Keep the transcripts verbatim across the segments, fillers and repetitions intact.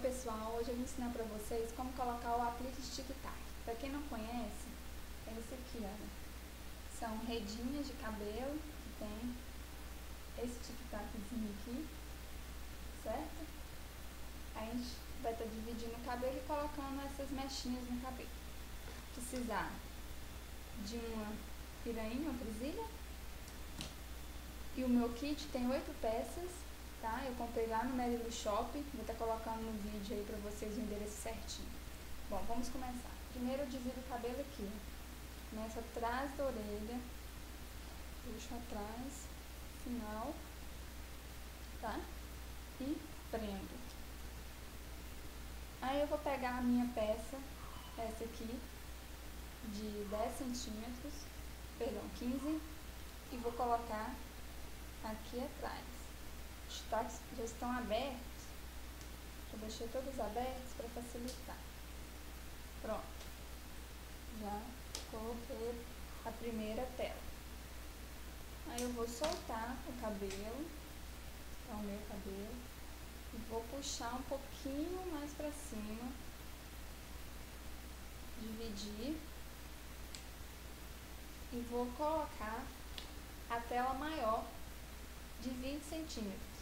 pessoal, hoje eu vou ensinar pra vocês como colocar o aplique de tic-tac. Pra quem não conhece, tem esse aqui, olha. São redinhas de cabelo que tem esse tic-taczinho aqui, certo? Aí a gente vai estar dividindo o cabelo e colocando essas mechinhas no cabelo. Precisar de uma pirainha, uma presilha. E o meu kit tem oito peças, tá? Eu comprei lá no Merilu Shop, vou estar colocando no vídeo aí pra vocês o endereço certinho. Bom, vamos começar. Primeiro eu desvio o cabelo aqui, ó. Começo atrás da orelha, puxo atrás, final, tá? E prendo. Aí eu vou pegar a minha peça, essa aqui, de dez centímetros, perdão, quinze, e vou colocar aqui atrás. Os tacos já estão abertos, eu deixei todos abertos para facilitar. Pronto, já coloquei a primeira tela. Aí eu vou soltar o cabelo, tá, o meu cabelo, e vou puxar um pouquinho mais para cima, dividir, e vou colocar a tela maior de vinte centímetros.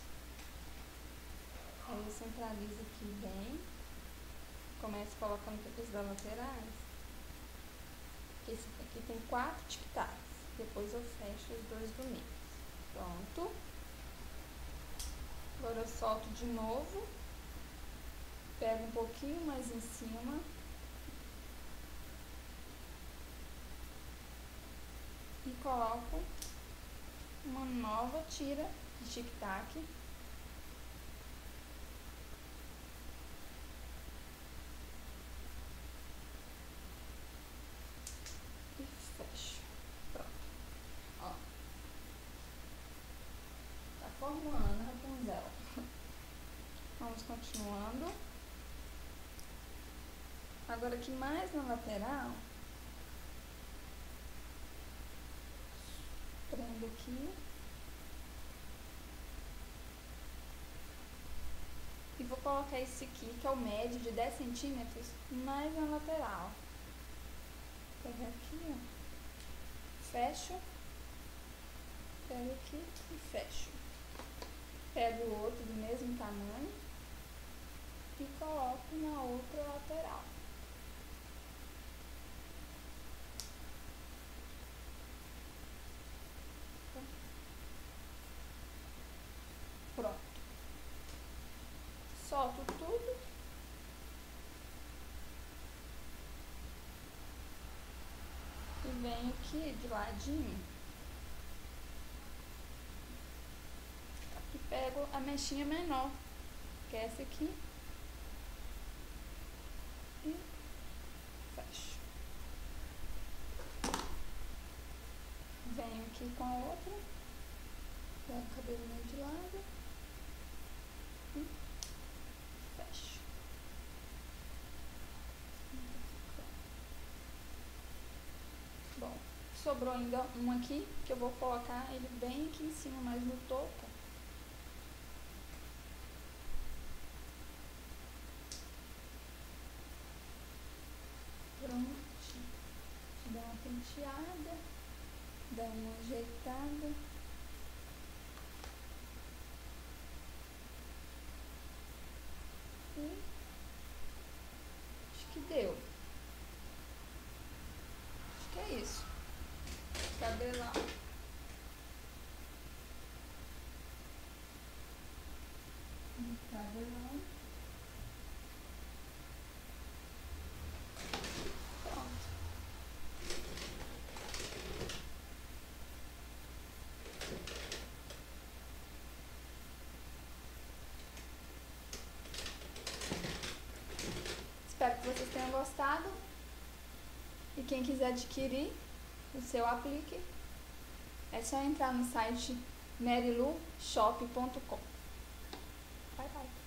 Aí eu centralizo aqui bem, começo colocando pelos das laterais. Esse aqui tem quatro tic-tacs, depois eu fecho os dois do meio. Pronto. Agora eu solto de novo, pego um pouquinho mais em cima e coloco uma nova tira de tic-tac. E fecho. Pronto. Ó. Tá formando a Rapunzel. Vamos continuando. Agora aqui mais na lateral, prendo aqui. E vou colocar esse aqui, que é o médio, de dez centímetros, mais na lateral. Vou pegar aqui, ó. Fecho. Pego aqui e fecho. Pego o outro do mesmo tamanho e coloco na outra lateral. Pronto. Solto tudo. E venho aqui de ladinho e pego a mechinha menor, que é essa aqui, e fecho. Venho aqui com a outra, pego o cabelo meio de lado e fecho. Bom, sobrou ainda um aqui, que eu vou colocar ele bem aqui em cima, mais no topo. Pronto. Dá uma penteada, dá uma ajeitada. E acho que deu. Acho que é isso. Cabelão. Um cabelão. Pronto. Espero que vocês tenham gostado. E quem quiser adquirir o seu aplique, é só entrar no site merilu shop ponto com. Bye, bye.